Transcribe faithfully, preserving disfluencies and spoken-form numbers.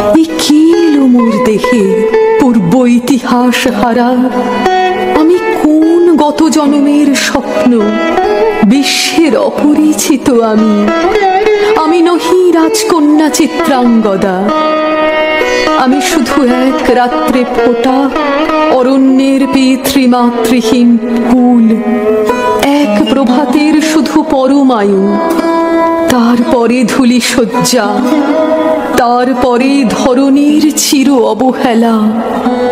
এ কি মোর দেহে পূর্ব ইতিহাস হারা, আমি কোন গত জনমের স্বপ্ন, বিশ্বের অপরিচিত আমি। আমি নহি রাজকন্যা চিত্রাঙ্গদা, আমি শুধু এক রাত্রে ফোটা অরণ্যের পিতৃমাতৃহীন ফুল, এক প্রভাতের শুধু পরমায়ু, তারপরে ধূলি শয্যা, তারপরে ধরণীর চির অবহেলা।